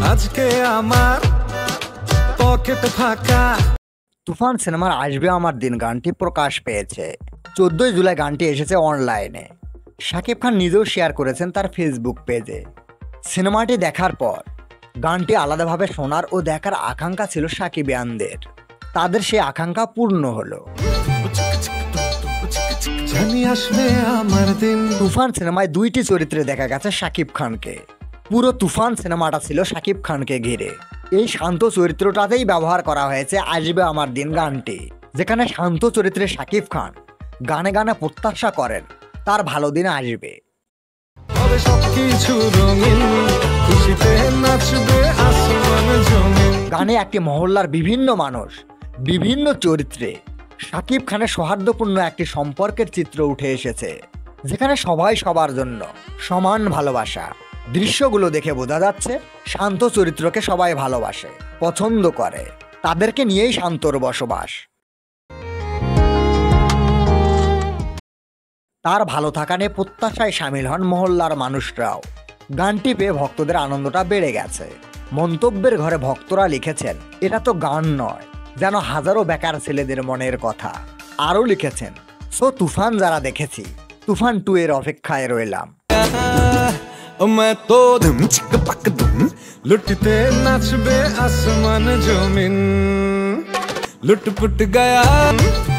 আজকে আমার পকেট ফাঁকা। তুফান সিনেমার আসবে আমার দিন গানটি প্রকাশ পেয়েছে। 14 জুলাই গানটি এসেছে অনলাইনে। শাকিব খান নিজেও শেয়ার করেছেন তার ফেসবুক পেজে। সিনেমাটি দেখার পর গানটি আলাদাভাবে শোনার ও দেখার আকাঙ্ক্ষা ছিল সাকিবিয়ানদের। তাদের সেই আকাঙ্ক্ষা পূর্ণ হলো। তুফান সিনেমায় 2টি চরিত্রে দেখা গেছে শাকিব খানকে। পুরো তুফান সিনেমাটা ছিল শাকিব খানকে ঘিরে। এই শান্ত চরিত্রটাতেই ব্যবহার করা হয়েছে আসবে আমার দিন গানটি, যেখানে শান্ত চরিত্রে শাকিব খান গানে গানে প্রত্যাশা করেন তার ভালো দিন আসবে। গানে একটি মহল্লার বিভিন্ন মানুষ বিভিন্ন চরিত্রে শাকিব খানের সৌহার্দ্যপূর্ণ একটি সম্পর্কের চিত্র উঠে এসেছে, যেখানে সবাই সবার জন্য সমান ভালোবাসা। দৃশ্যগুলো দেখে বোঝা যাচ্ছে শান্ত চরিত্রকে সবাই ভালোবাসে, পছন্দ করে। তাদেরকে নিয়েই শান্তর বসবাস। তার ভালো থাকা নিয়ে প্রত্যাশায় সামিল হন মহল্লার মানুষরাও। গানটি পেয়ে ভক্তদের আনন্দটা বেড়ে গেছে। মন্তব্যের ঘরে ভক্তরা লিখেছেন, এটা তো গান নয়, যেন হাজারো বেকার ছেলেদের মনের কথা। আরও লিখেছেন, তুফান যারা দেখেছি, তুফান 2 এর অপেক্ষায় রইলাম। লুটতে নাচবে আসমান জমিন, লুটপুট গয়া।